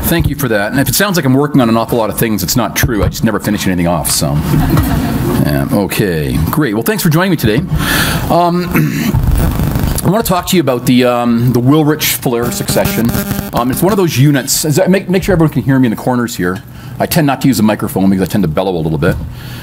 Thank you for that. And if it sounds like I'm working on an awful lot of things, it's not true. I just never finish anything off, so. Yeah, okay, great. Well, thanks for joining me today. I want to talk to you about the Wilrich-Falher succession. It's one of those units. Make sure everyone can hear me in the corners here. I tend not to use the microphone because I tend to bellow a little bit.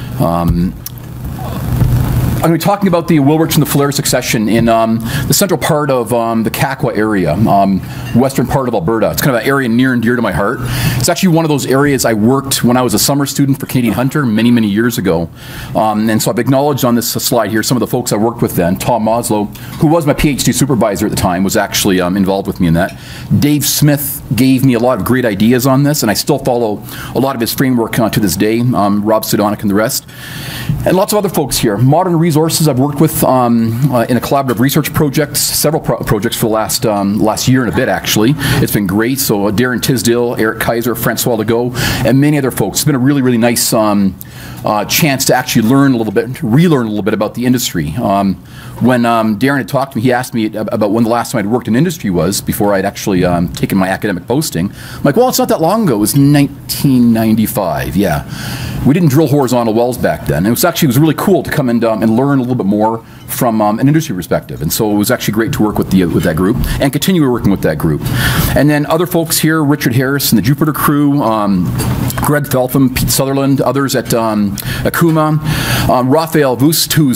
I'm going to be talking about the Wilrich and the Falher succession in the central part of the Kakwa area, western part of Alberta. It's kind of an area near and dear to my heart. It's actually one of those areas I worked when I was a summer student for Canadian Hunter many, many years ago. And so I've acknowledged on this slide here some of the folks I worked with then. Tom Moslow, who was my PhD supervisor at the time, was actually involved with me in that. Dave Smith gave me a lot of great ideas on this, and I still follow a lot of his framework to this day, Rob Sidonic and the rest. And lots of other folks here. Modern Resources I've worked with in a collaborative research project, several projects for the last year and a bit actually. It's been great. So Darren Tisdale, Eric Kaiser, Francois Legault, and many other folks. It's been a really, really nice chance to actually learn a little bit, relearn a little bit about the industry. When Darren had talked to me, he asked me about when the last time I'd worked in industry was, before I'd actually taken my academic posting. I'm like, well, it's not that long ago. It was 1995, yeah. We didn't drill horizontal wells back then. It was really cool to come and learn a little bit more from an industry perspective. And so it was actually great to work with that group and continue working with that group. And then other folks here, Richard Harris and the Jupiter crew, Greg Feltham, Pete Sutherland, others at Akuma, Raphael Vust, who's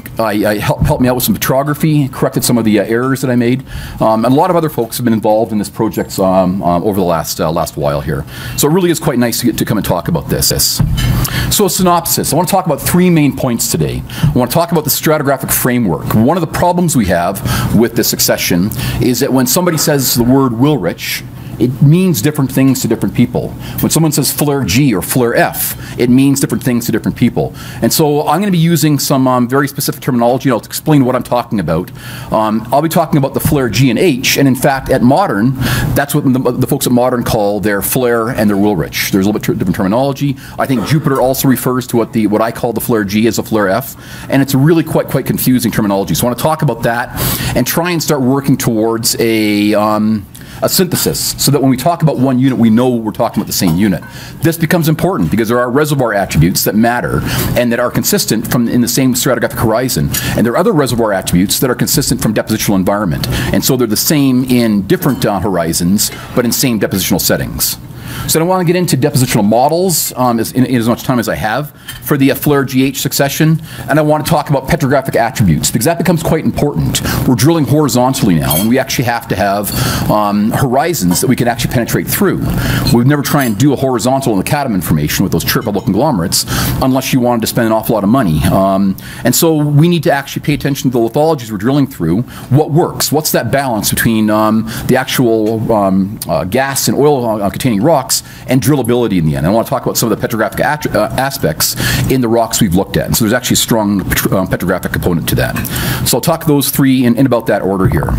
helped me out with some petrography, corrected some of the errors that I made. And a lot of other folks have been involved in this project over the last while here. So it really is quite nice to get to come and talk about this. So a synopsis. I want to talk about three main points today. I want to talk about the stratigraphic framework. One of the problems we have with this succession is that when somebody says the word Wilrich, it means different things to different people. When someone says Falher G or Falher F, it means different things to different people. And so I'm going to be using some very specific terminology. I'll explain what I'm talking about. I'll be talking about the Falher G and H, and in fact, at Modern, that's what the folks at Modern call their Falher and their Wilrich. There's a little bit different terminology. I think Jupiter also refers to what I call the Falher G as a Falher F, and it's really quite confusing terminology. So I want to talk about that and try and start working towards a synthesis, so that when we talk about one unit, we know we're talking about the same unit. This becomes important because there are reservoir attributes that matter and that are consistent in the same stratigraphic horizon. And there are other reservoir attributes that are consistent from depositional environment. And so they're the same in different horizons, but in same depositional settings. So I don't want to get into depositional models in as much time as I have for the Falher GH succession, and I want to talk about petrographic attributes because that becomes quite important. We're drilling horizontally now, and we actually have to have horizons that we can actually penetrate through. We'd never try and do a horizontal in the Catamount formation with those trip-bubble conglomerates unless you wanted to spend an awful lot of money. And so we need to actually pay attention to the lithologies we're drilling through. What works? What's that balance between the actual gas and oil containing rocks and drillability in the end? And I want to talk about some of the petrographic aspects in the rocks we've looked at. And so there's actually a strong petrographic component to that. So I'll talk those three in about that order here.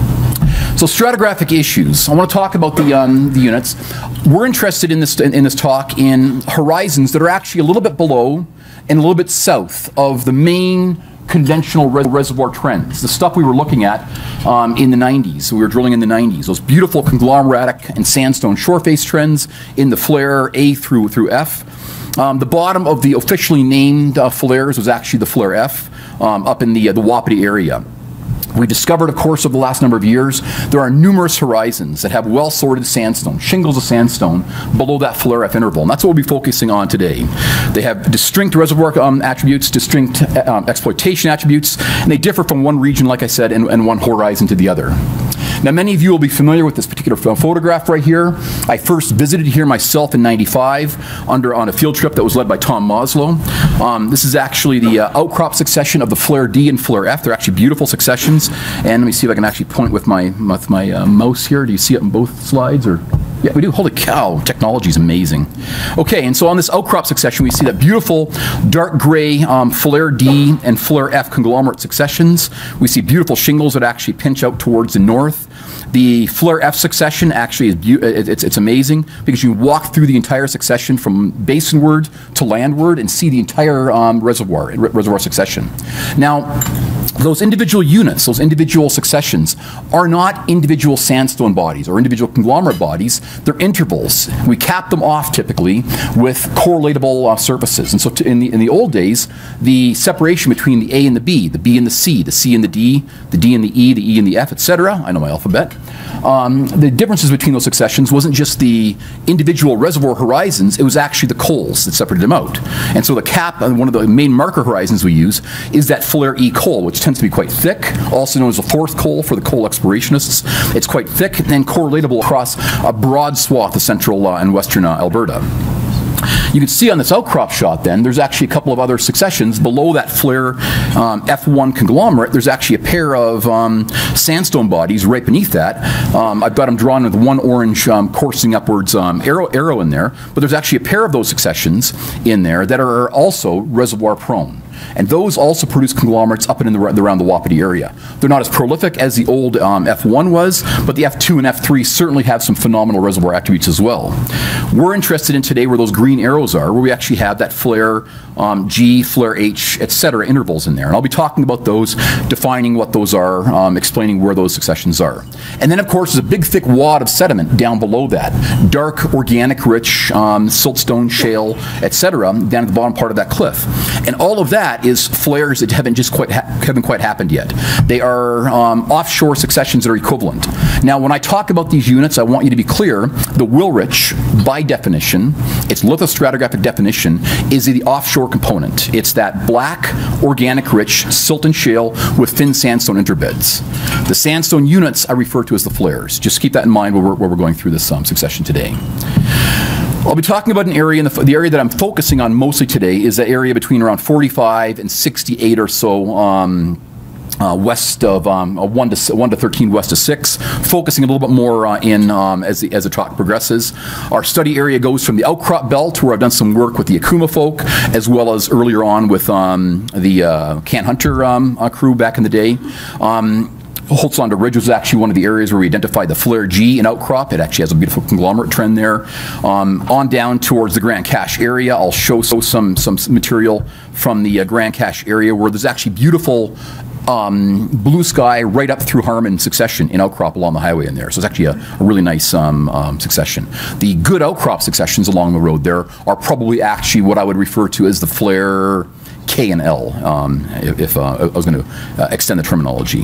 So stratigraphic issues. I want to talk about the units. We're interested in this talk in horizons that are actually a little bit below and a little bit south of the main conventional reservoir trends, the stuff we were looking at in the 90s. We were drilling in the 90s. Those beautiful conglomeratic and sandstone shoreface trends in the Falher A through F. The bottom of the officially named Falhers was actually the Falher F up in the Wapiti area. We discovered, of course, over the last number of years, there are numerous horizons that have well-sorted sandstone, shingles of sandstone, below that Falher F interval, and that's what we'll be focusing on today. They have distinct reservoir attributes, distinct exploitation attributes, and they differ from one region, like I said, and one horizon to the other. Now, many of you will be familiar with this particular photograph right here. I first visited here myself in '95 on a field trip that was led by Tom Moslow. This is actually the outcrop succession of the Falher D and Falher F. They're actually beautiful successions. And let me see if I can actually point with my mouse here. Do you see it on both slides? Or yeah, we do. Holy cow, technology is amazing. Okay, and so on this outcrop succession, we see that beautiful dark gray Falher D and Falher F conglomerate successions. We see beautiful shingles that actually pinch out towards the north. The Falher F succession actually is it's amazing because you walk through the entire succession from basinward to landward and see the entire reservoir succession. Now, those individual units, those individual successions, are not individual sandstone bodies or individual conglomerate bodies. They're intervals. We cap them off typically with correlatable surfaces. And so in the old days, the separation between the A and the B and the C and the D and the E and the F, etc. I know my alphabet. The differences between those successions wasn't just the individual reservoir horizons, it was actually the coals that separated them out. And so the cap, one of the main marker horizons we use, is that Falher E coal, which tends to be quite thick, also known as the fourth coal for the coal explorationists. It's quite thick and correlatable across a broad swath of central and western Alberta. You can see on this outcrop shot then, there's actually a couple of other successions below that Falher F1 conglomerate. There's actually a pair of sandstone bodies right beneath that. I've got them drawn with one orange coursing upwards arrow in there, but there's actually a pair of those successions in there that are also reservoir prone. And those also produce conglomerates up and in around the Wapiti area. They're not as prolific as the old F1 was, but the F2 and F3 certainly have some phenomenal reservoir attributes as well. We're interested in today where those green arrows are, where we actually have that Falher G, Falher H, etc. intervals in there. And I'll be talking about those, defining what those are, explaining where those successions are. And then of course there's a big thick wad of sediment down below that. Dark, organic rich, siltstone, shale, etc. down at the bottom part of that cliff. And all of that is flares that haven't quite happened yet. They are offshore successions that are equivalent. Now, when I talk about these units, I want you to be clear. The Wilrich, by definition, its lithostratigraphic definition, is the offshore component. It's that black, organic rich silt and shale with thin sandstone interbeds. The sandstone units I refer to as the flares. Just keep that in mind where we're going through this succession today. I'll be talking about an area, the area that I'm focusing on mostly today is the area between around 45 and 68 or so west of 1 to 13 west of 6, focusing a little bit more as the talk progresses. Our study area goes from the outcrop belt, where I've done some work with the Akuma folk, as well as earlier on with the Can Hunter crew back in the day. Holtzlander Ridge was actually one of the areas where we identified the Falher G in outcrop. It actually has a beautiful conglomerate trend there. On down towards the Grand Cache area, I'll show some material from the Grand Cache area where there's actually beautiful blue sky right up through Harmon succession in outcrop along the highway in there. So it's actually a really nice succession. The good outcrop successions along the road there are probably actually what I would refer to as the Falher K and L, if I was going to extend the terminology.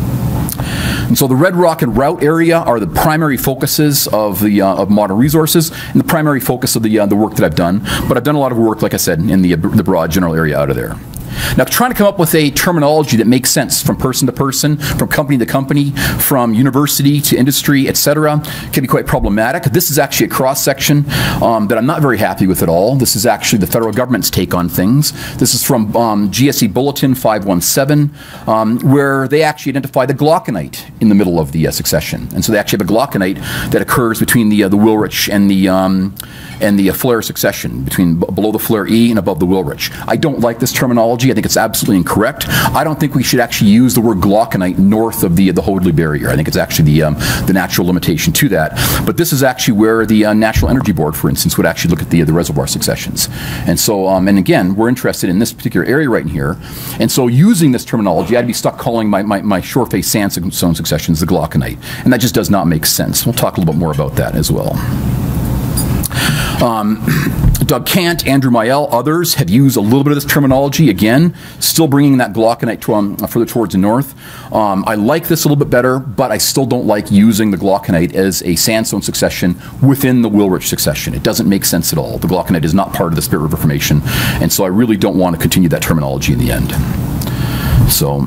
And so the Red Rock and Route area are the primary focuses of the modern resources and the primary focus of the work that I've done. But I've done a lot of work, like I said, in the broad general area out of there. Now, trying to come up with a terminology that makes sense from person to person, from company to company, from university to industry, etc., can be quite problematic. This is actually a cross-section that I'm not very happy with at all. This is actually the federal government's take on things. This is from GSE Bulletin 517, where they actually identify the glauconite in the middle of the succession. And so they actually have a glauconite that occurs between the Wilrich and the Falher succession, between below the Falher E and above the Wilrich. I don't like this terminology. I think it's absolutely incorrect. I don't think we should actually use the word glauconite north of the Hoadley barrier. I think it's actually the natural limitation to that. But this is actually where the National Energy Board, for instance, would actually look at the reservoir successions. And so, and again, we're interested in this particular area right in here. And so using this terminology, I'd be stuck calling my shore face sandstone successions the glauconite. And that just does not make sense. We'll talk a little bit more about that as well. Doug Kant, Andrew Mayel, others have used a little bit of this terminology, again, still bringing that glauconite further towards the north. I like this a little bit better, but I still don't like using the glauconite as a sandstone succession within the Wilrich succession. It doesn't make sense at all. The glauconite is not part of the Spirit River Formation, and so I really don't want to continue that terminology in the end. So,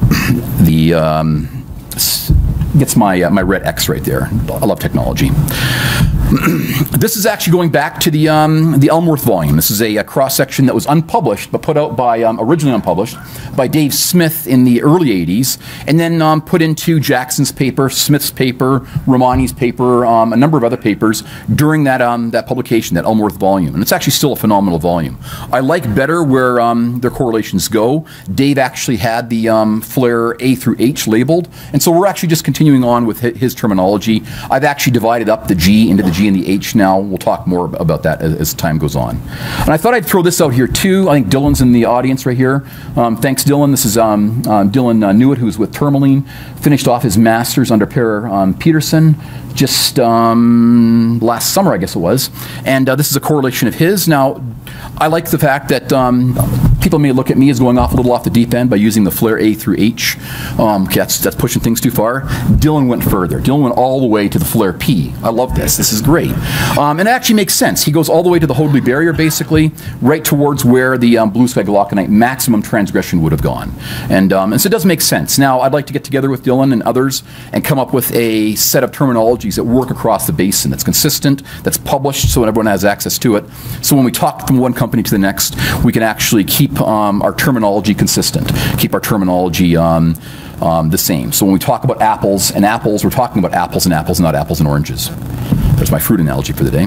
gets my red X right there. I love technology. This is actually going back to the Elmworth volume. This is a cross-section that was unpublished, but put out by, originally unpublished, by Dave Smith in the early 80s, and then put into Jackson's paper, Smith's paper, Romani's paper, a number of other papers during that, that publication, that Elmworth volume. And it's actually still a phenomenal volume. I like better where their correlations go. Dave actually had the Falher A through H labeled, and so we're actually just continuing continuing on with his terminology, I've actually divided up the G into the G and the H now. We'll talk more about that as time goes on. And I thought I'd throw this out here too. I think Dylan's in the audience right here. Thanks, Dylan. This is Dylan Newitt, who's with Tourmaline, finished off his master's under Per Peterson just last summer, I guess it was. And this is a correlation of his. Now, I like the fact that people may look at me as going off a little off the deep end by using the Falher A through H. That's pushing things too far. Dylan went further. Dylan went all the way to the Falher P. I love this. This is great. And it actually makes sense. He goes all the way to the Hoadley barrier, basically, right towards where the blue sky glauconite maximum transgression would have gone. And so it does make sense. Now, I'd like to get together with Dylan and others and come up with a set of terminologies that work across the basin, that's consistent, that's published so everyone has access to it. So when we talk from one company to the next, we can actually keep our terminology consistent, keep our terminology the same. So when we talk about apples and apples, we're talking about apples and apples, not apples and oranges. There's my fruit analogy for the day.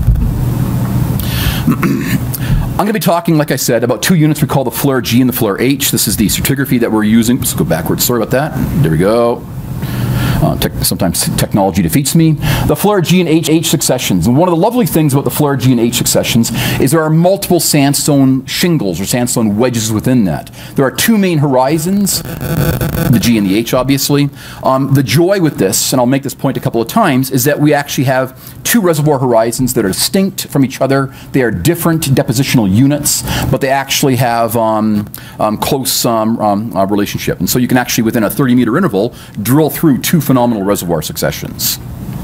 I'm going to be talking, like I said, about two units we call the Falher G and the Falher H. This is the stratigraphy that we're using. Let's go backwards. Sorry about that. There we go. Sometimes technology defeats me. The Falher G and H successions. And one of the lovely things about the Falher G and H successions is there are multiple sandstone shingles or sandstone wedges within that. There are two main horizons, the G and the H, obviously. The joy with this, and I'll make this point a couple of times, is that we actually have two reservoir horizons that are distinct from each other. They are different depositional units, but they actually have close relationship. And so you can actually, within a 30-meter interval, drill through two phenomenal reservoir successions.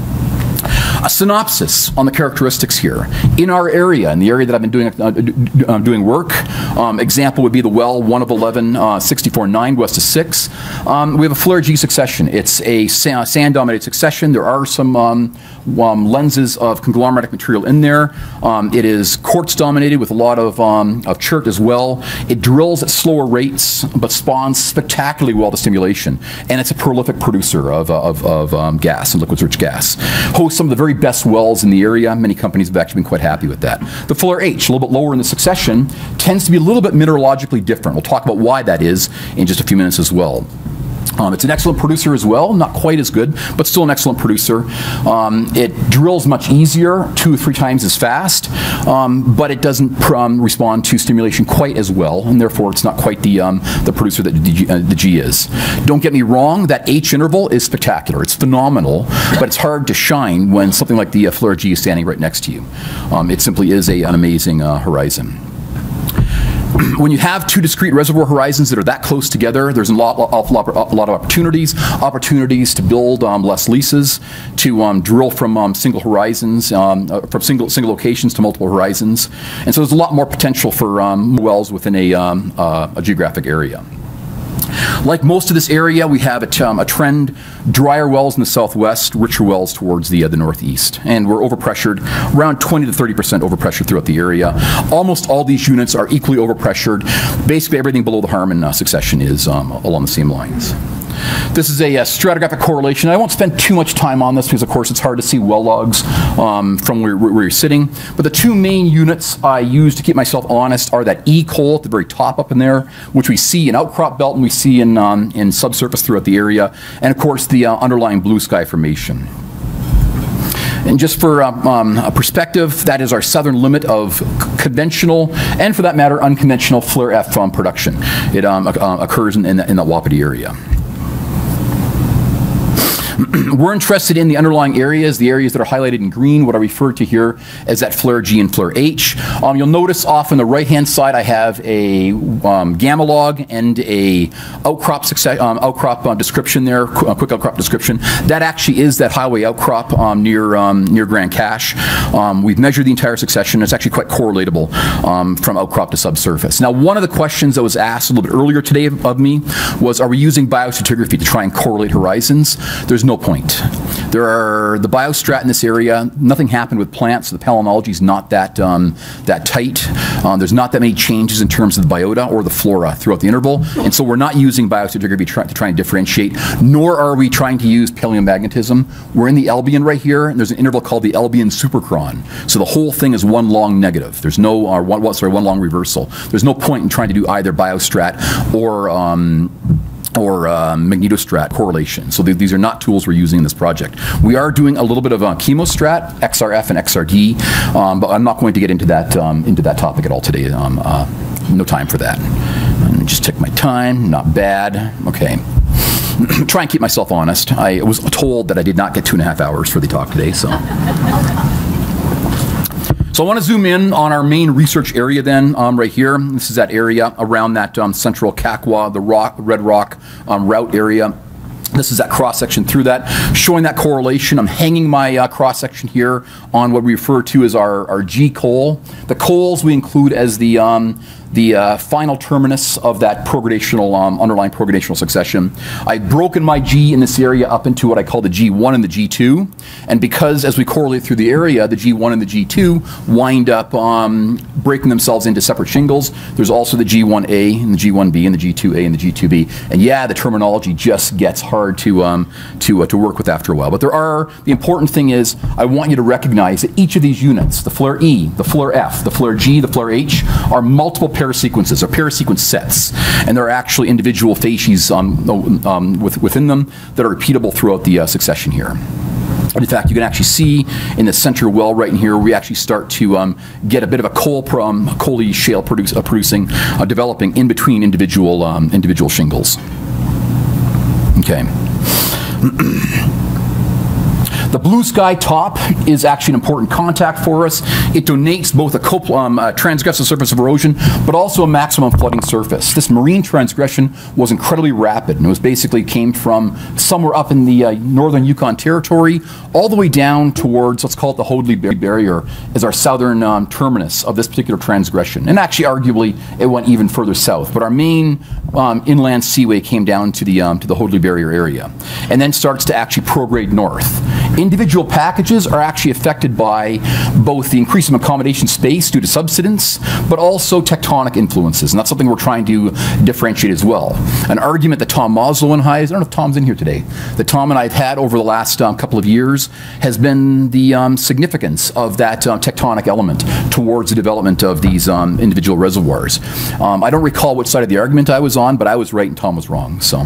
A synopsis on the characteristics here. In our area, in the area that I've been doing work, example would be the well 1 of 11, 64.9 west of 6. We have a Falher G succession. It's a sand-dominated succession. There are some lenses of conglomeratic material in there. It is quartz-dominated with a lot of chert as well. It drills at slower rates, but spawns spectacularly well to stimulation. And it's a prolific producer of gas and liquids-rich gas. Hosts some of the very best wells in the area. Many companies have actually been quite happy with that. The Falher H, a little bit lower in the succession, tends to be a little bit mineralogically different. We'll talk about why that is in just a few minutes as well. It's an excellent producer as well, not quite as good, but still an excellent producer. It drills much easier, 2 or 3 times as fast, but it doesn't respond to stimulation quite as well, and therefore it's not quite the producer that the G is. Don't get me wrong, that H interval is spectacular. It's phenomenal, but it's hard to shine when something like the Falher G is standing right next to you. It simply is an amazing horizon. When you have two discrete reservoir horizons that are that close together, there's a lot of opportunities to build less leases, to drill from single horizons, from single locations to multiple horizons, and so there's a lot more potential for wells within a geographic area. Like most of this area, we have a trend, drier wells in the southwest, richer wells towards the northeast. And we're overpressured, around 20 to 30% overpressured throughout the area. Almost all these units are equally overpressured. Basically everything below the Harmon succession is along the same lines. This is a stratigraphic correlation. I won't spend too much time on this because, of course, it's hard to see well logs from where you're sitting. But the two main units I use to keep myself honest are that E coal at the very top up in there, which we see in outcrop belt and we see in subsurface throughout the area, and, of course, the underlying blue sky formation. And just for a perspective, that is our southern limit of conventional, and for that matter, unconventional Falher F production. It occurs in that Wapiti area. We're interested in the underlying areas, the areas that are highlighted in green, what I refer to here as that Falher G and Falher H. You'll notice off on the right-hand side I have a gamma log and a outcrop description there, quick outcrop description. That actually is that highway outcrop near Grand Cache. We've measured the entire succession. It's actually quite correlatable from outcrop to subsurface. Now, one of the questions that was asked a little bit earlier today of me was, are we using biostratigraphy to try and correlate horizons? There's no point. There are the biostrat in this area. Nothing happened with plants. So the palynology is not that tight. There's not that many changes in terms of the biota or the flora throughout the interval, and so we're not using biostratigraphy to try and differentiate. Nor are we trying to use paleomagnetism. We're in the Albion right here, and there's an interval called the Albion superchron. So the whole thing is one long negative. There's no one long reversal. There's no point in trying to do either biostrat or magnetostrat correlation. So these are not tools we're using in this project. We are doing a little bit of chemostrat, XRF and XRD, but I'm not going to get into that topic at all today. No time for that. Just take my time, not bad. Okay. Try and keep myself honest. I was told that I did not get 2.5 hours for the talk today, so. So I want to zoom in on our main research area then, right here. This is that area around that central Kakwa, the Red Rock route area. This is that cross-section through that, showing that correlation. I'm hanging my cross-section here on what we refer to as our G coal. The coals we include as the final terminus of that progradational, underlying progradational succession. I've broken my G in this area up into what I call the G1 and the G2. And because as we correlate through the area, the G1 and the G2 wind up breaking themselves into separate shingles, there's also the G1A and the G1B and the G2A and the G2B. And yeah, the terminology just gets hard to work with after a while. But the important thing is, I want you to recognize that each of these units, the Falher E, the Falher F, the Falher G, the Falher H, are multiple pair sequences or parasequence sets, and there are actually individual facies within them that are repeatable throughout the succession here. And in fact, you can actually see in the center well right in here, we actually start to get a bit of a coaly shale developing in between individual shingles. Okay. The blue sky top is actually an important contact for us. It donates both a transgressive surface of erosion, but also a maximum flooding surface. This marine transgression was incredibly rapid, and it was basically came from somewhere up in the northern Yukon Territory, all the way down towards, let's call it the Hoadley Barrier, as our southern terminus of this particular transgression. And actually, arguably, it went even further south. But our main inland seaway came down to the Hoadley Barrier area, and then starts to actually prograde north. Individual packages are actually affected by both the increase in accommodation space due to subsidence, but also tectonic influences, and that's something we're trying to differentiate as well. An argument that Tom Moslow and I don't know if Tom's in here today, that Tom and I have had over the last couple of years has been the significance of that tectonic element towards the development of these individual reservoirs. I don't recall which side of the argument I was on, but I was right and Tom was wrong, so.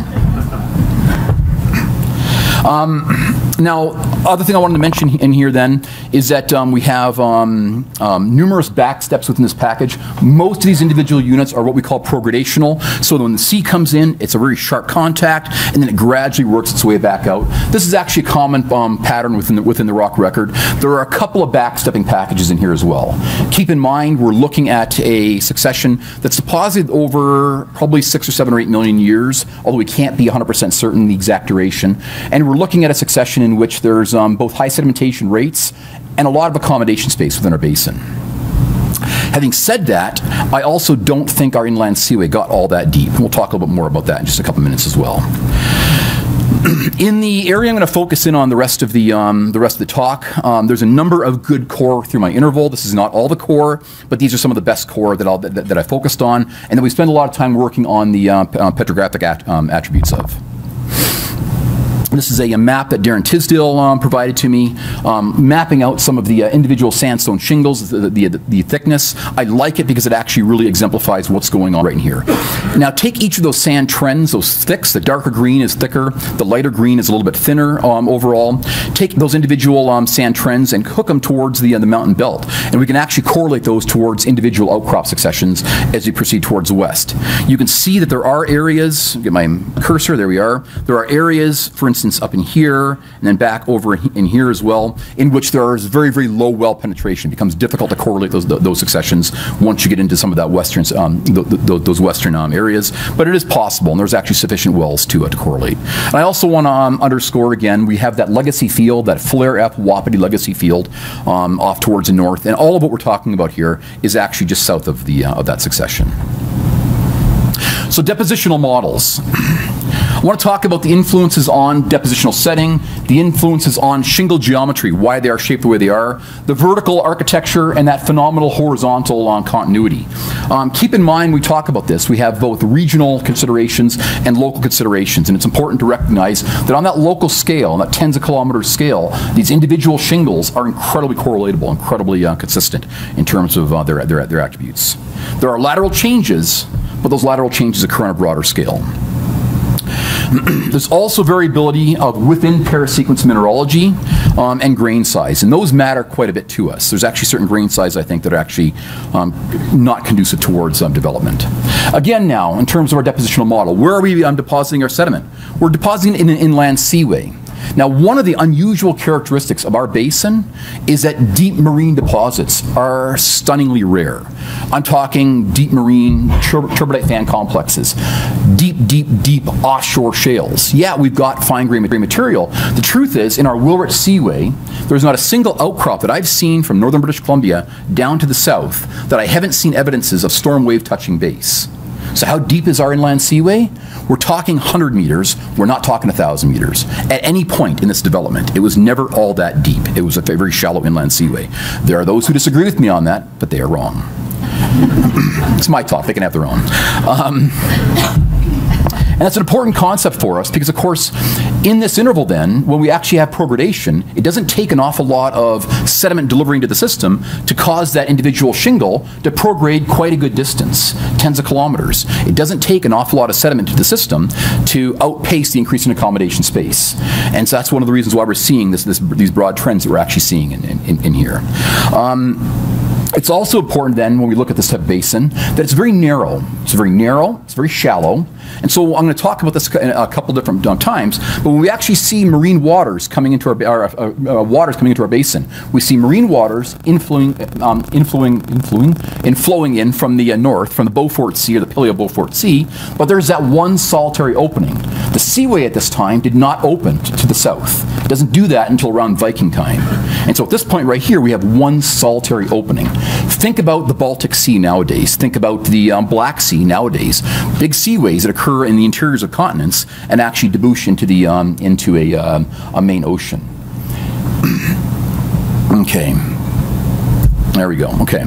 Now, other thing I wanted to mention in here then is that we have numerous back steps within this package. Most of these individual units are what we call progradational. So when the sea comes in, it's a very sharp contact, and then it gradually works its way back out. This is actually a common pattern within the rock record. There are a couple of backstepping packages in here as well. Keep in mind, we're looking at a succession that's deposited over probably 6 or 7 or 8 million years, although we can't be 100% certain the exact duration. And we're looking at a succession in which there's both high sedimentation rates and a lot of accommodation space within our basin. Having said that, I also don't think our inland seaway got all that deep. We'll talk a little bit more about that in just a couple minutes as well. In the area I'm going to focus in on the rest of the talk, there's a number of good core through my interval. This is not all the core, but these are some of the best core that I focused on, and that we spend a lot of time working on the petrographic attributes of. This is a map that Darren Tisdale provided to me, mapping out some of the individual sandstone shingles, the thickness. I like it because it actually really exemplifies what's going on right in here. Now take each of those sand trends, those thicks, the darker green is thicker, the lighter green is a little bit thinner overall. Take those individual sand trends and hook them towards the mountain belt. And we can actually correlate those towards individual outcrop successions as we proceed towards the west. You can see that there are areas, get my cursor, there we are. There are areas, for instance, up in here, and then back over in here as well, in which there is very, very low well penetration. It becomes difficult to correlate those successions once you get into some of that western, those western areas. But it is possible, and there's actually sufficient wells to correlate. And I also want to underscore again, we have that legacy field, that Falher F Wapiti legacy field off towards the north, and all of what we're talking about here is actually just south of that succession. So depositional models. I want to talk about the influences on depositional setting, the influences on shingle geometry, why they are shaped the way they are, the vertical architecture, and that phenomenal horizontal continuity. Keep in mind, we talk about this, we have both regional considerations and local considerations, and it's important to recognize that on that local scale, on that tens of kilometers scale, these individual shingles are incredibly correlatable, incredibly consistent in terms of their attributes. There are lateral changes, but those lateral changes occur on a broader scale. There's also variability of within parasequence mineralogy and grain size, and those matter quite a bit to us. There's actually certain grain size, I think, that are actually not conducive towards development. Again now, in terms of our depositional model, where are we depositing our sediment? We're depositing in an inland seaway. Now, one of the unusual characteristics of our basin is that deep marine deposits are stunningly rare. I'm talking deep marine turbidite fan complexes, deep offshore shales. Yeah, we've got fine-grained material. The truth is, in our Wilrich Seaway, there's not a single outcrop that I've seen from northern British Columbia down to the south that I haven't seen evidences of storm wave touching base. So how deep is our inland seaway? We're talking 100 meters. We're not talking 1,000 meters. At any point in this development, it was never all that deep. It was a very shallow inland seaway. There are those who disagree with me on that, but they are wrong. It's my talk. They can have their own. And that's an important concept for us because, of course, in this interval then, when we actually have progradation, it doesn't take an awful lot of sediment delivering to the system to cause that individual shingle to prograde quite a good distance, tens of kilometers. It doesn't take an awful lot of sediment to the system to outpace the increase in accommodation space. And so that's one of the reasons why we're seeing these broad trends that we're actually seeing in here. It's also important then, when we look at this type of basin, that it's very narrow. It's very narrow, it's very shallow. And so I'm going to talk about this a couple different times, but when we actually see marine waters coming into our basin, we see marine waters inflowing in from the north, from the Beaufort Sea or the Paleo-Beaufort Sea, but there's that one solitary opening. The seaway at this time did not open to the south. It doesn't do that until around Viking time. And so at this point right here, we have one solitary opening. Think about the Baltic Sea nowadays. Think about the Black Sea nowadays. Big seaways that occur in the interiors of continents and actually debouch into a main ocean. Okay. There we go. Okay.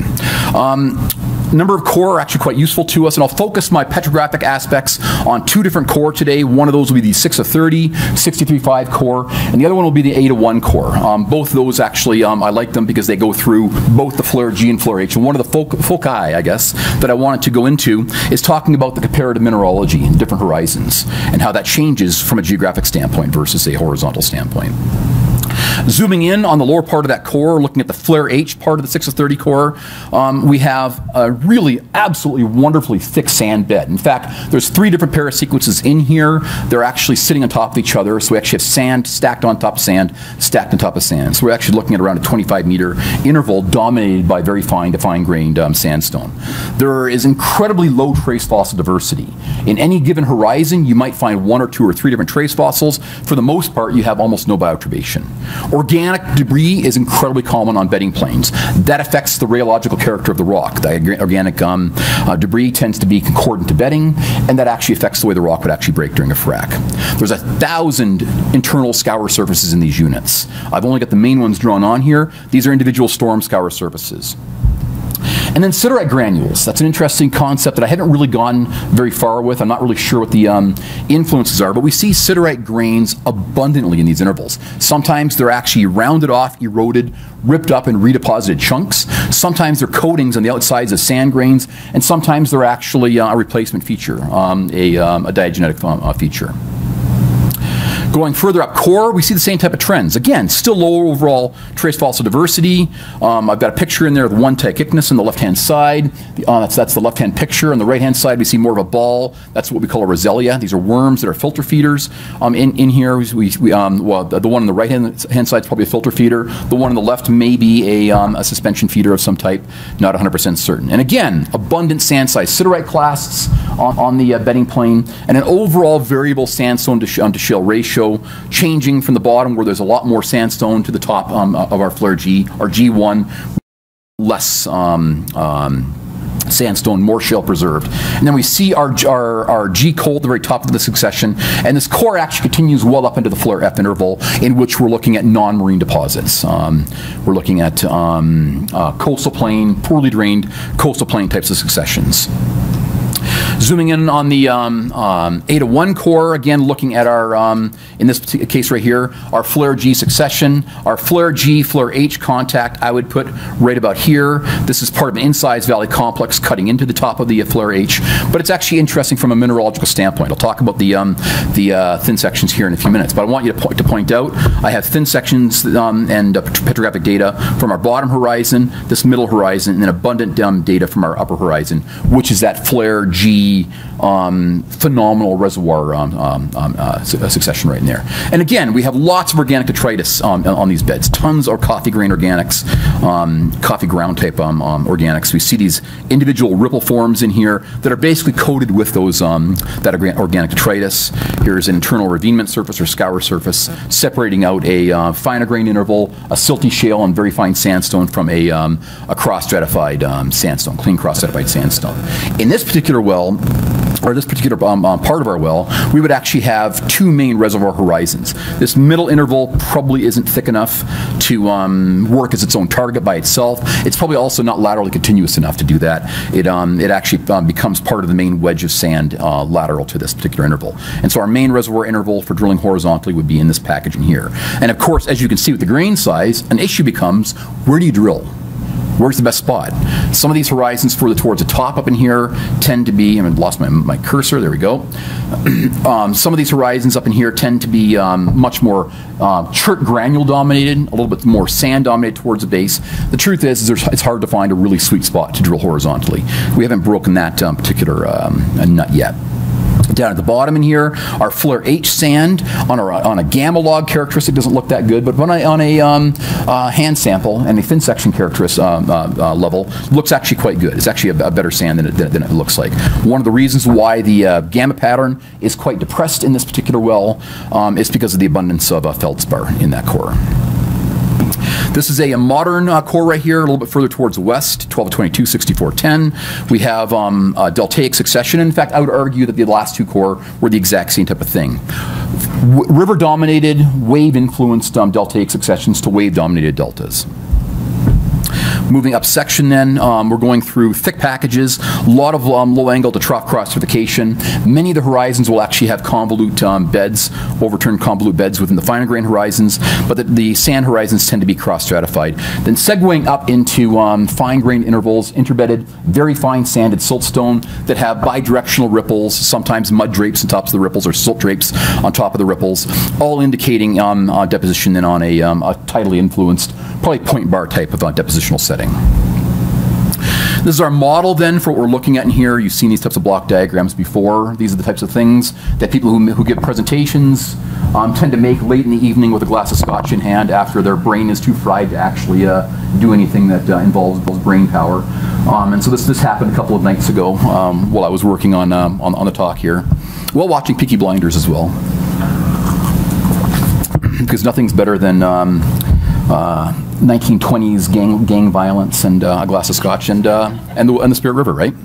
Number of core are actually quite useful to us, and I'll focus my petrographic aspects on two different core today. One of those will be the 6 of 30, 63.5 core, and the other one will be the 8 of 1 core. Both of those actually, I like them because they go through both the Falher G and Falher H. And one of the foci, I guess, that I wanted to go into is talking about the comparative mineralogy in different horizons and how that changes from a geographic standpoint versus a horizontal standpoint. Zooming in on the lower part of that core, looking at the Falher H part of the 6 of 30 core, we have a really absolutely wonderfully thick sand bed. In fact, there's 3 different parasequences in here. They're actually sitting on top of each other, so we actually have sand stacked on top of sand, stacked on top of sand. So we're actually looking at around a 25-meter interval dominated by very fine to fine-grained sandstone. There is incredibly low trace fossil diversity. In any given horizon, you might find 1 or 2 or 3 different trace fossils. For the most part, you have almost no bioturbation. Organic debris is incredibly common on bedding planes. That affects the rheological character of the rock. The organic debris tends to be concordant to bedding, and that actually affects the way the rock would actually break during a frac. There's 1,000 internal scour surfaces in these units. I've only got the main ones drawn on here. These are individual storm scour surfaces. And then siderite granules. That's an interesting concept that I haven't really gone very far with. I'm not really sure what the influences are, but we see siderite grains abundantly in these intervals. Sometimes they're actually rounded off, eroded, ripped up, and redeposited chunks. Sometimes they're coatings on the outsides of sand grains, and sometimes they're actually a replacement feature, a diagenetic feature. Going further up core, we see the same type of trends. Again, still lower overall trace fossil diversity. I've got a picture in there of one tachycnus on the left-hand side. That's the left-hand picture. On the right-hand side, we see more of a ball. That's what we call a roselia. These are worms that are filter feeders. In here, well, the one on the right-hand side is probably a filter feeder. The one on the left may be a suspension feeder of some type. Not 100% certain. And again, abundant sand size. Siderite clasts on the bedding plane, and an overall variable sandstone to shale ratio, changing from the bottom where there's a lot more sandstone to the top of our Falher G, our G1, less sandstone, more shale preserved. And then we see our G coal at the very top of the succession, and this core actually continues well up into the Falher F interval, in which we're looking at non-marine deposits. We're looking at coastal plain, poorly drained coastal plain types of successions. Zooming in on the Eta 1 core, again looking at our, in this case right here, our Falher G succession, our Falher G, Falher H contact I would put right about here. This is part of an incised valley complex cutting into the top of the Falher H, but it's actually interesting from a mineralogical standpoint. I'll talk about the thin sections here in a few minutes, but I want you to point out I have thin sections and petrographic data from our bottom horizon, this middle horizon, and then abundant data from our upper horizon, which is that Falher G phenomenal reservoir succession right in there. And again, we have lots of organic detritus on these beds, tons of coffee grain organics, coffee ground type organics. We see these individual ripple forms in here that are basically coated with those that organic detritus. Here's an internal ravinement surface or scour surface separating out a finer grain interval, a silty shale, and very fine sandstone from a cross-stratified sandstone, clean cross-stratified sandstone. In this particular well, or this particular part of our well, we would actually have two main reservoir horizons. This middle interval probably isn't thick enough to work as its own target by itself. It's probably also not laterally continuous enough to do that. It actually becomes part of the main wedge of sand lateral to this particular interval. And so our main reservoir interval for drilling horizontally would be in this package in here. And of course, as you can see with the grain size, an issue becomes, where do you drill? Where's the best spot? Some of these horizons further towards the top up in here tend to be, I lost my cursor, there we go. Some of these horizons up in here tend to be much more chert granule dominated, a little bit more sand dominated towards the base. The truth is it's hard to find a really sweet spot to drill horizontally. We haven't broken that particular nut yet. Down at the bottom in here, our Falher H sand on a gamma log characteristic doesn't look that good, but on a hand sample and a thin section characteristic level looks actually quite good. It's actually a better sand than it looks like. One of the reasons why the gamma pattern is quite depressed in this particular well is because of the abundance of feldspar in that core. This is a modern core right here, a little bit further towards the west, 1222, 6410. We have deltaic succession. In fact, I would argue that the last two core were the exact same type of thing. River-dominated, wave-influenced deltaic successions to wave-dominated deltas. Moving up section then, we're going through thick packages, a lot of low angle to trough cross stratification. Many of the horizons will actually have convolute beds, overturned convolute beds within the finer grain horizons, but the sand horizons tend to be cross stratified. Then segueing up into fine grain intervals, interbedded, very fine sanded siltstone that have bidirectional ripples, sometimes mud drapes on tops of the ripples or silt drapes on top of the ripples, all indicating deposition then on a tidally influenced, probably point bar type of depositional setting. This is our model then for what we're looking at in here. You've seen these types of block diagrams before. These are the types of things that people who give presentations tend to make late in the evening with a glass of scotch in hand after their brain is too fried to actually do anything that involves brain power. And so this happened a couple of nights ago while I was working on the talk here, while watching Peaky Blinders as well. Because nothing's better than 1920s gang violence and a glass of scotch and the Spirit River, right?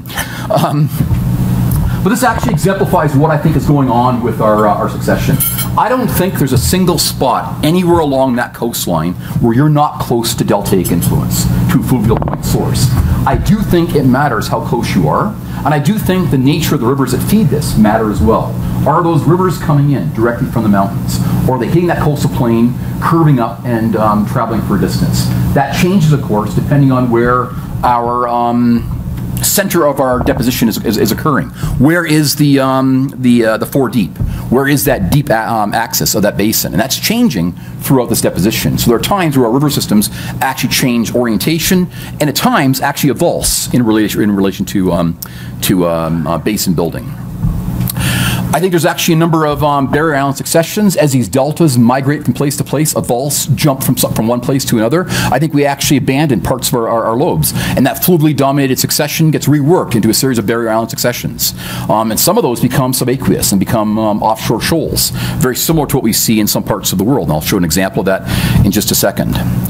But this actually exemplifies what I think is going on with our succession. I don't think there's a single spot anywhere along that coastline where you're not close to deltaic influence, to a fluvial point source. I do think it matters how close you are, and I do think the nature of the rivers that feed this matter as well. Are those rivers coming in directly from the mountains? Or are they hitting that coastal plain, curving up and traveling for a distance? That changes, of course, depending on where our center of our deposition is occurring. Where is the fore deep? Where is that deep axis of that basin? And that's changing throughout this deposition. So there are times where our river systems actually change orientation, and at times actually avulse in relation to basin building. I think there's actually a number of barrier island successions as these deltas migrate from place to place, avulse, jump from one place to another. I think we actually abandon parts of our lobes, and that fluvially dominated succession gets reworked into a series of barrier island successions. And some of those become subaqueous and become offshore shoals, very similar to what we see in some parts of the world. And I'll show an example of that in just a second.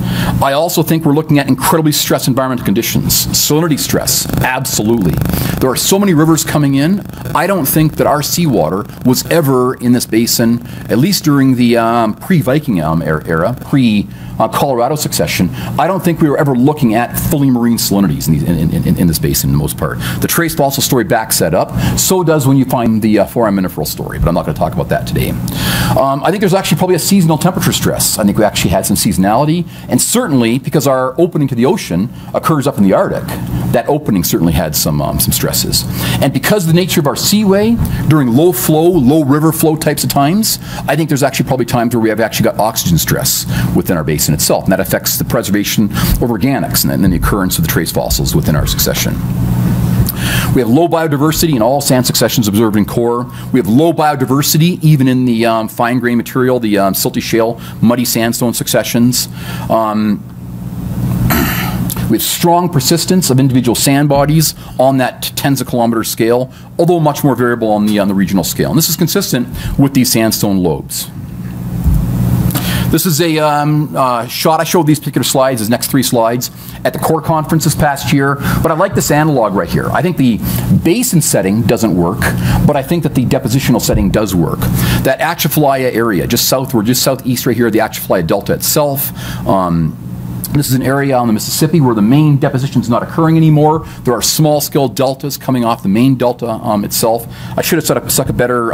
I also think we're looking at incredibly stressed environmental conditions. Salinity stress, absolutely. There are so many rivers coming in. I don't think that our seawater was ever in this basin, at least during the pre-Viking era, pre-Colorado succession. I don't think we were ever looking at fully marine salinities in this basin, in the most part. The trace fossil story backs that up. So does when you find the foraminiferal story, but I'm not going to talk about that today. I think there's actually probably a seasonal temperature stress. I think we actually had some seasonality, and certainly because our opening to the ocean occurs up in the Arctic, that opening certainly had some stresses. And because of the nature of our seaway, during low flow, low river flow types of times, I think there's actually probably times where we have actually got oxygen stress within our basin itself, and that affects the preservation of organics and then the occurrence of the trace fossils within our succession. We have low biodiversity in all sand successions observed in core. We have low biodiversity even in the fine grain material, the silty shale, muddy sandstone successions. We have strong persistence of individual sand bodies on that tens of kilometers scale, although much more variable on the regional scale. And this is consistent with these sandstone lobes. This is a shot. I showed these particular slides, these next 3 slides, at the core conference this past year, but I like this analog right here. I think the basin setting doesn't work, but I think that the depositional setting does work. That Atchafalaya area, just southward, just southeast right here, the Atchafalaya Delta itself. This is an area on the Mississippi where the main deposition is not occurring anymore. There are small-scale deltas coming off the main delta itself. I should have stuck a better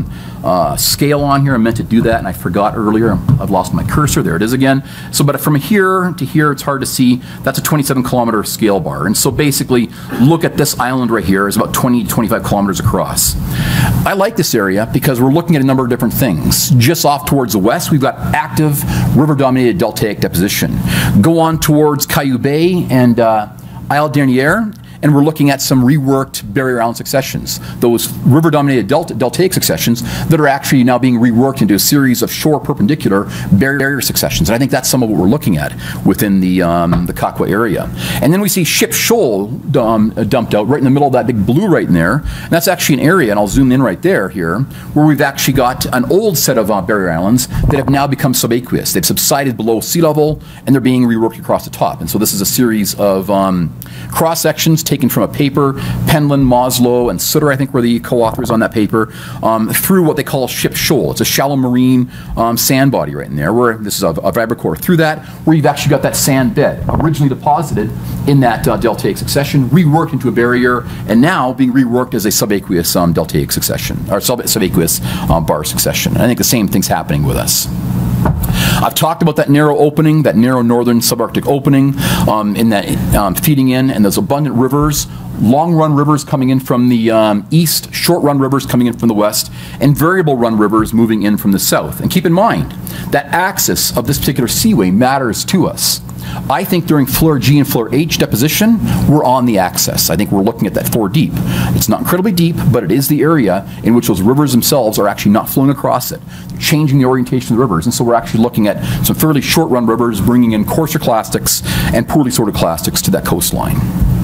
scale on here. I meant to do that, and I forgot earlier. I've lost my cursor. There it is again. So, but from here to here, it's hard to see. That's a 27-kilometer scale bar. And so basically, look at this island right here. It's about 20 to 25 kilometers across. I like this area because we're looking at a number of different things. Just off towards the west, we've got active river-dominated deltaic deposition. Go on towards Cayeux Bay and Isle Dernier, and we're looking at some reworked barrier island successions, those river-dominated deltaic successions that are actually now being reworked into a series of shore perpendicular barrier successions. And I think that's some of what we're looking at within the Kakwa area. And then we see Ship Shoal dumped out right in the middle of that big blue right in there. And that's actually an area, and I'll zoom in right there here, where we've actually got an old set of barrier islands that have now become subaqueous. They've subsided below sea level, and they're being reworked across the top. And so this is a series of cross-sections taken from a paper. Penland, Moslow, and Sutter, I think, were the co-authors on that paper, through what they call Ship Shoal. It's a shallow marine sand body right in there, where this is a vibrocore through that, where you've actually got that sand bed originally deposited in that deltaic succession, reworked into a barrier, and now being reworked as a subaqueous deltaic succession, or subaqueous bar succession. And I think the same thing's happening with us. I've talked about that narrow opening, that narrow northern subarctic opening in that feeding in, and those abundant rivers, long-run rivers coming in from the east, short-run rivers coming in from the west, and variable-run rivers moving in from the south. And keep in mind, that axis of this particular seaway matters to us. I think during Falher G and Falher H deposition, we're on the axis. I think we're looking at that 4 deep. It's not incredibly deep, but it is the area in which those rivers themselves are actually not flowing across it. They're changing the orientation of the rivers, and so we're actually looking at some fairly short-run rivers bringing in coarser clastics and poorly sorted clastics to that coastline.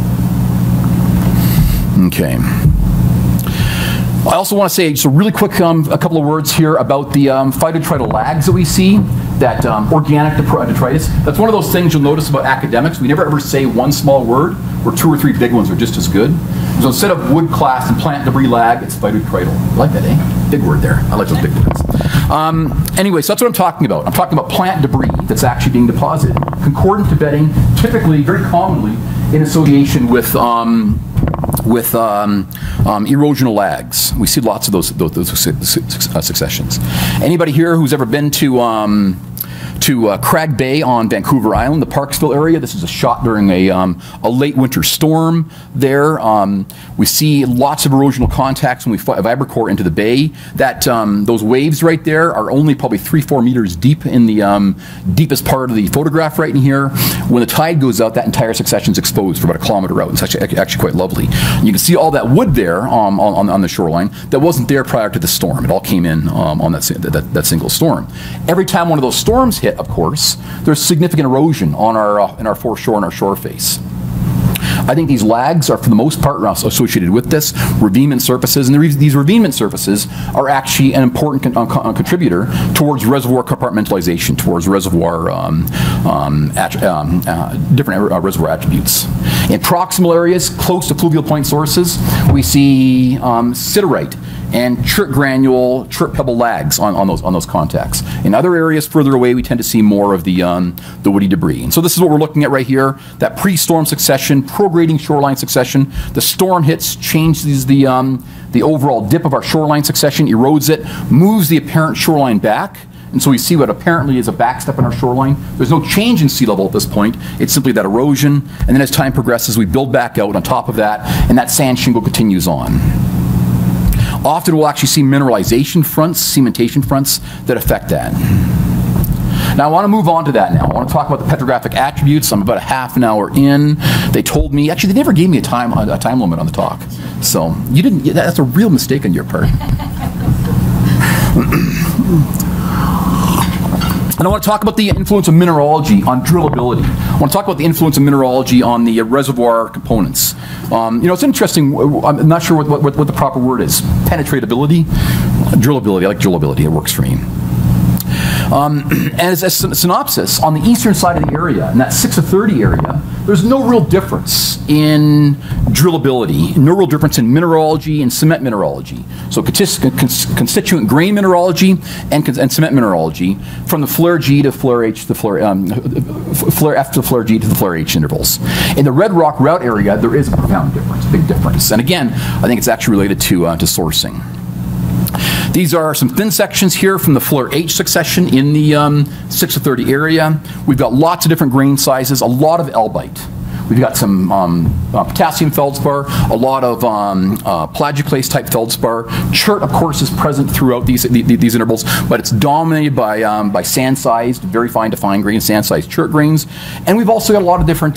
Okay. I also want to say just a really quick a couple of words here about the phytodetrital lags that we see, that organic detritus. That's one of those things you'll notice about academics. We never ever say one small word where 2 or 3 big ones are just as good. So instead of wood clast and plant debris lag, it's phytodetrital. You like that, eh? Big word there. I like those big words. Anyway, so that's what I'm talking about. I'm talking about plant debris that's actually being deposited. Concordant to bedding, typically, very commonly, in association with erosional lags. We see lots of those successions. Anybody here who's ever been to Crag Bay on Vancouver Island, the Parksville area? This is a shot during a late winter storm there. We see lots of erosional contacts when we vibrocore into the bay. That those waves right there are only probably 3-4 meters deep in the deepest part of the photograph right in here. When the tide goes out, that entire succession is exposed for about 1 kilometer out. It's actually quite lovely. You can see all that wood there on the shoreline that wasn't there prior to the storm. It all came in on that single storm. Every time one of those storms hit, of course, there's significant erosion on our in our foreshore and our shore face. I think these lags are, for the most part, associated with this, revenement surfaces, and these revenement surfaces are actually an important contributor towards reservoir compartmentalization, towards reservoir different reservoir attributes. In proximal areas, close to fluvial point sources, we see siderite and chert granule, chert pebble lags on those contacts. In other areas further away, we tend to see more of the woody debris. And so this is what we're looking at right here, that pre-storm succession, prograding shoreline succession. The storm hits, changes the overall dip of our shoreline succession, erodes it, moves the apparent shoreline back. And so we see what apparently is a backstep in our shoreline. There's no change in sea level at this point. It's simply that erosion. And then as time progresses, we build back out on top of that, and that sand shingle continues on. Often we'll actually see mineralization fronts, cementation fronts that affect that. Now I want to move on to that now. I want to talk about the petrographic attributes. I'm about a half an hour in. They told me, actually they never gave me a time limit on the talk. So you didn't, that's a real mistake on your part. And I want to talk about the influence of mineralogy on drillability. I want to talk about the influence of mineralogy on the reservoir components. You know, it's interesting. I'm not sure what the proper word is. Penetratability, drillability. I like drillability. It works for me. As a synopsis, on the eastern side of the area, in that 6 of 30 area, there's no real difference in drillability, no real difference in mineralogy and cement mineralogy. So constituent grain mineralogy and cement mineralogy from the Falher G to Falher H to Falher F to Falher G to the Falher H intervals. In the Red Rock Route area, there is a profound difference, big difference. And again, I think it's actually related to sourcing. These are some thin sections here from the Falher H succession in the 6 of 30 area. We've got lots of different grain sizes, a lot of elbite. We've got some potassium feldspar, a lot of plagioclase type feldspar. Chert, of course, is present throughout these intervals, but it's dominated by sand-sized, very fine to fine grain, sand-sized chert grains. And we've also got a lot of different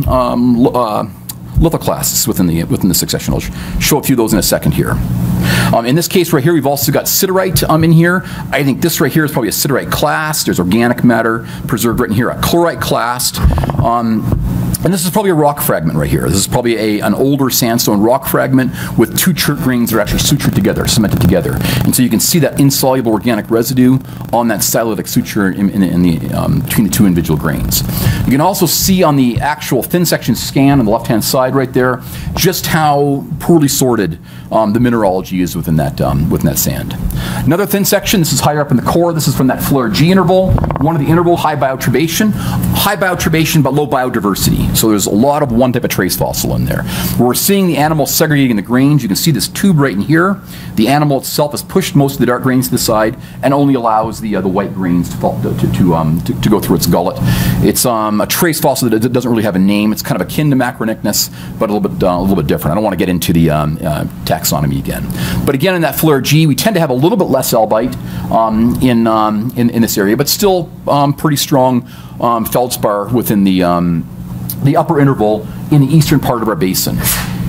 lithoclasts within the succession. I'll show a few of those in a second here. In this case right here, we've also got siderite in here. I think this right here is probably a siderite clast. There's organic matter preserved right in here, a chlorite clast. And this is probably a rock fragment right here. This is probably an older sandstone rock fragment with two chert grains that are actually sutured together, cemented together. And so you can see that insoluble organic residue on that stylolytic suture between the two individual grains. You can also see on the actual thin section scan on the left-hand side right there just how poorly sorted the mineralogy is within that sand. Another thin section, this is higher up in the core. This is from that Falher G interval. One of the interval, high bioturbation but low biodiversity. So there's a lot of one type of trace fossil in there. We're seeing the animal segregating the grains. You can see this tube right in here. The animal itself has pushed most of the dark grains to the side and only allows the white grains to go through its gullet. It's a trace fossil that doesn't really have a name. It's kind of akin to Macronicnus, but a little bit different. I don't want to get into the taxonomy again. But again, in that Falher G, we tend to have a little bit less elbite in this area, but still pretty strong feldspar within the upper interval in the eastern part of our basin.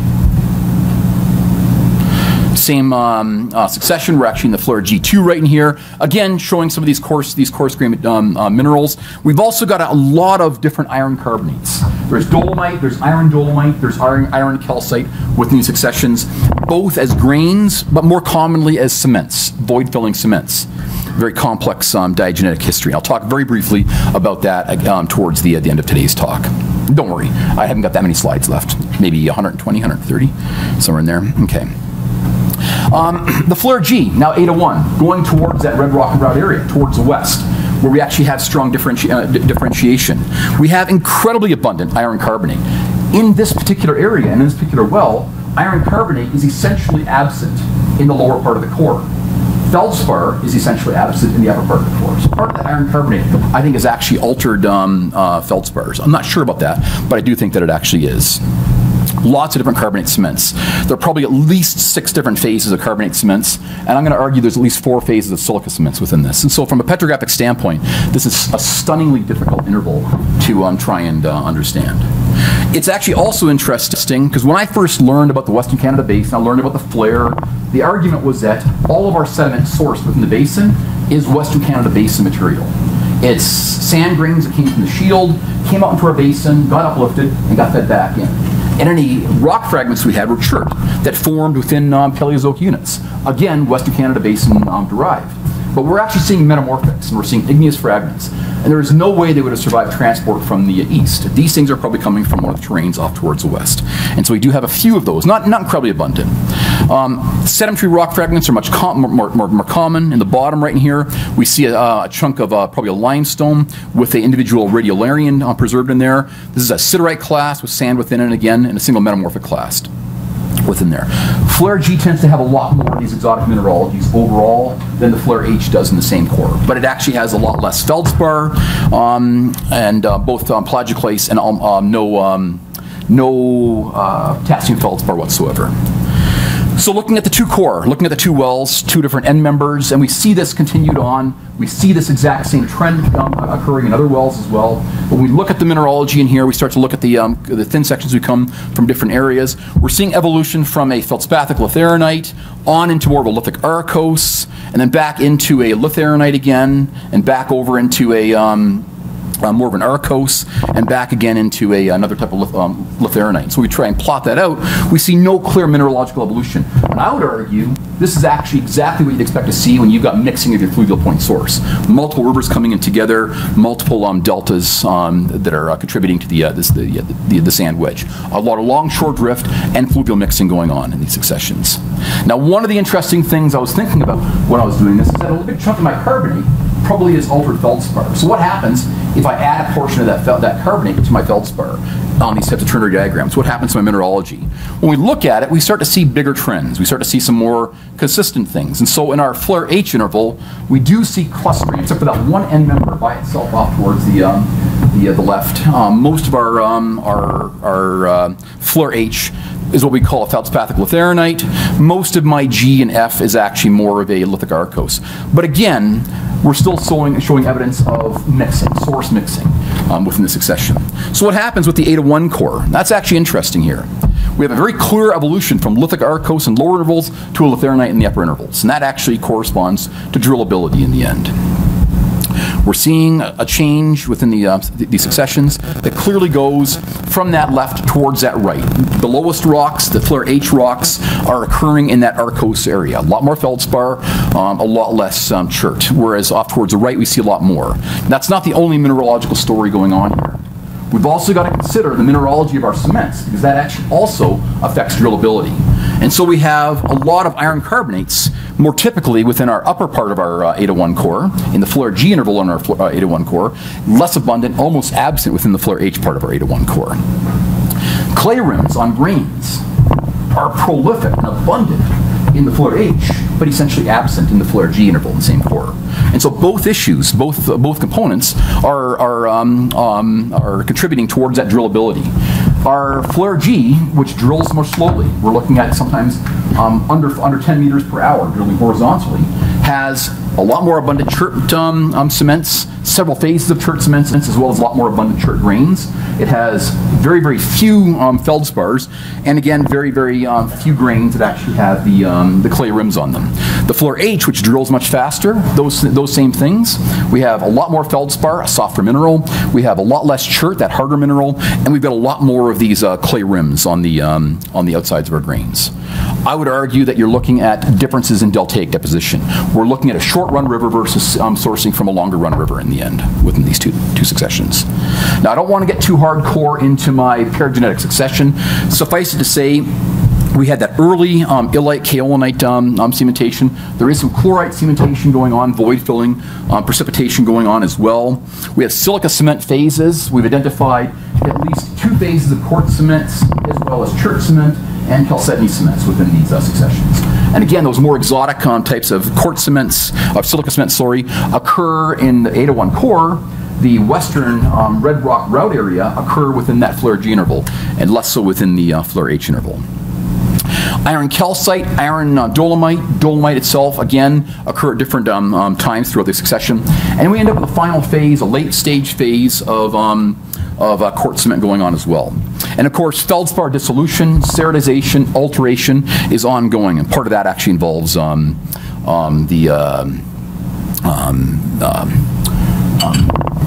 Same succession. We're actually in the Falher G2 right in here. Again, showing some of these coarse grain minerals. We've also got a lot of different iron carbonates. There's dolomite, there's iron calcite within these successions, both as grains, but more commonly as cements, void-filling cements. Very complex diagenetic history. I'll talk very briefly about that towards the end of today's talk. Don't worry, I haven't got that many slides left. Maybe 120, 130, somewhere in there. Okay. The Falher G, now 801, going towards that Red Rock Route area, towards the west, where we actually have strong differentiation. We have incredibly abundant iron carbonate. In this particular area, and in this particular well, iron carbonate is essentially absent in the lower part of the core. Feldspar is essentially absent in the upper part of the core. So part of the iron carbonate, I think, is actually altered feldspars. I'm not sure about that, but I do think that it actually is. Lots of different carbonate cements. There are probably at least 6 different phases of carbonate cements, and I'm going to argue there's at least 4 phases of silica cements within this. And so from a petrographic standpoint, this is a stunningly difficult interval to try and understand. It's actually also interesting because when I first learned about the Western Canada Basin, I learned about the Falher. The argument was that all of our sediment sourced within the basin is Western Canada Basin material. It's sand grains that came from the shield, came out into our basin, got uplifted, and got fed back in. And any rock fragments we had were chert that formed within Paleozoic units. Again, Western Canada Basin derived. But we're actually seeing metamorphics, and we're seeing igneous fragments. And there is no way they would have survived transport from the east. These things are probably coming from one of the terrains off towards the west. And so we do have a few of those, not incredibly abundant. Sedimentary rock fragments are much more common. In the bottom right in here, we see a chunk of probably a limestone with an individual radiolarian preserved in there. This is a siderite clast with sand within it again, and a single metamorphic clast within there. Falher G tends to have a lot more of these exotic mineralogies overall than the Falher H does in the same core, but it actually has a lot less feldspar and both plagioclase and no potassium feldspar whatsoever. So looking at the two core, looking at the two wells, two different end members, and we see this continued on. We see this exact same trend occurring in other wells as well. When we look at the mineralogy in here, we start to look at the thin sections we come from different areas. We're seeing evolution from a feldspathic litharonite on into more of a lithic arkose, and then back into a litharonite again, and back over into a more of an arkose, and back again into another type of litharonite. So we try and plot that out. We see no clear mineralogical evolution. And I would argue this is actually exactly what you'd expect to see when you've got mixing of your fluvial point source. Multiple rivers coming in together, multiple deltas that are contributing to the sand wedge. A lot of longshore drift and fluvial mixing going on in these successions. Now, one of the interesting things I was thinking about when I was doing this is that a big chunk of my carbonate probably is altered feldspar. So what happens if I add a portion of that carbonate to my feldspar on these types of ternary diagrams? What happens to my mineralogy? When we look at it, we start to see bigger trends. We start to see some more consistent things. And so in our Falher H interval, we do see clustering, except for that one end member by itself off towards the left. Most of our Falher H is what we call a feldspathic litharonite. Most of my G and F is actually more of a lithic arkose. But again, we're still showing evidence of mixing, source mixing within the succession. So what happens with the eta-1 core? That's actually interesting here. We have a very clear evolution from lithic arkose in lower intervals to a litharonite in the upper intervals. And that actually corresponds to drillability in the end. We're seeing a change within the successions that clearly goes from that left towards that right. The lowest rocks, the Falher H rocks, are occurring in that arkose area. A lot more feldspar, a lot less chert. Whereas off towards the right, we see a lot more. That's not the only mineralogical story going on here. We've also got to consider the mineralogy of our cements, because that actually also affects drillability. And so we have a lot of iron carbonates, more typically within our upper part of our eta-1 core, in the Falher G interval on our eta-1 core, less abundant, almost absent within the Falher H part of our eta-1 core. Clay rims on grains are prolific and abundant in the Falher H, but essentially absent in the Falher G interval in the same core. And so both issues, both components are contributing towards that drillability. Our Falher G, which drills more slowly, we're looking at sometimes under 10 meters per hour drilling horizontally, has a lot more abundant chert cements, several phases of chert cements, as well as a lot more abundant chert grains. It has very, very few feldspars, and again, very, very few grains that actually have the clay rims on them. The Falher H, which drills much faster, those same things. We have a lot more feldspar, a softer mineral. We have a lot less chert, that harder mineral, and we've got a lot more of these clay rims on the outsides of our grains. I would argue that you're looking at differences in deltaic deposition. We're looking at a short run river versus sourcing from a longer run river in the end within these two successions. Now, I don't want to get too hardcore into my paragenetic succession. Suffice it to say, we had that early illite kaolinite cementation. There is some chlorite cementation going on, void filling, precipitation going on as well. We have silica cement phases. We've identified at least 2 phases of quartz cements, as well as chert cement and chalcedony cements within these successions. And again, those more exotic types of quartz cements, silica cements, sorry, occur in the eta-1 core. The western red rock route area occur within that Falher G interval, and less so within the Falher H interval. Iron calcite, iron dolomite itself, again, occur at different times throughout the succession. And we end up with a final phase, a late stage phase of quartz cement going on as well. And of course, feldspar dissolution, ceratization, alteration is ongoing, and part of that actually involves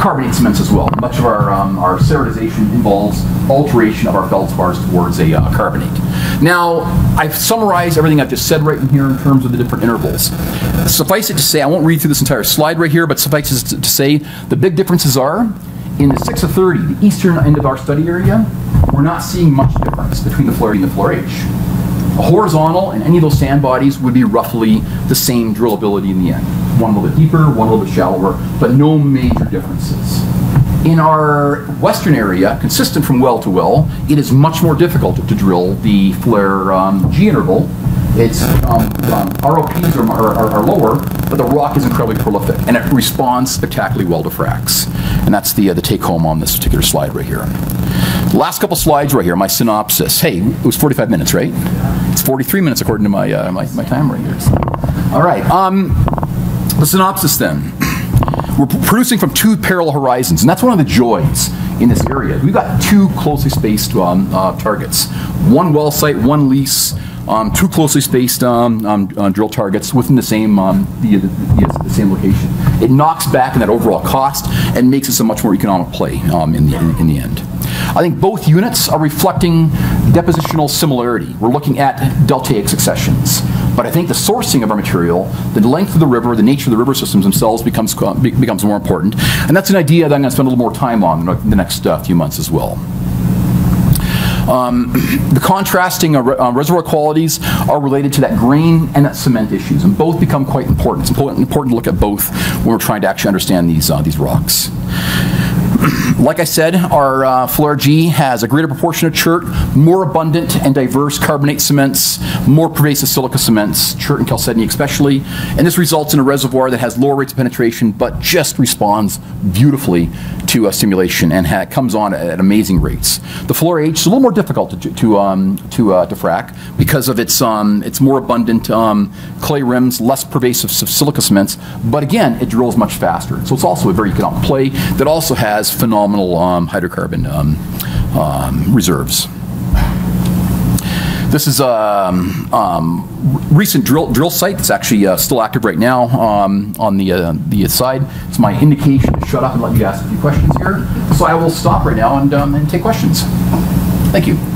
carbonate cements as well. Much of our ceratization involves alteration of our feldspars towards a carbonate. Now, I've summarized everything I've just said right in here in terms of the different intervals. Suffice it to say, I won't read through this entire slide right here, but suffice it to say, the big differences are, in the 6 of 30, the eastern end of our study area, we're not seeing much difference between the Falher D and the Falher H. A horizontal and any of those sand bodies would be roughly the same drillability in the end. One a little bit deeper, one a little bit shallower, but no major differences. In our western area, consistent from well to well, it is much more difficult to drill the Falher G interval. Its ROPs are lower, but the rock is incredibly prolific, and it responds spectacularly well to fracs. And that's the take-home on this particular slide right here. The last couple slides right here, my synopsis. Hey, it was 45 minutes, right? It's 43 minutes according to my time right here. So. All right, the synopsis then. We're producing from 2 parallel horizons, and that's one of the joys in this area. We've got 2 closely spaced targets. One well site, one lease, 2 closely spaced drill targets within the same the same location. It knocks back in that overall cost and makes this a much more economic play in the end. I think both units are reflecting depositional similarity. We're looking at deltaic successions. But I think the sourcing of our material, the length of the river, the nature of the river systems themselves becomes more important. And that's an idea that I'm going to spend a little more time on in the next few months as well. The contrasting reservoir qualities are related to that grain and that cement issues, and both become quite important. It's important to look at both when we're trying to actually understand these rocks. Like I said, our Falher G has a greater proportion of chert, more abundant and diverse carbonate cements, more pervasive silica cements, chert and chalcedony especially, and this results in a reservoir that has lower rates of penetration but just responds beautifully to stimulation and comes on at amazing rates. The Falher H is a little more difficult to frac because of its more abundant clay rims, less pervasive silica cements, but again, it drills much faster. So it's also a very economic play that also has phenomenal hydrocarbon reserves. This is a recent drill site that's actually still active right now on the side. It's my indication to shut up and let you ask a few questions here. So I will stop right now and take questions. Thank you.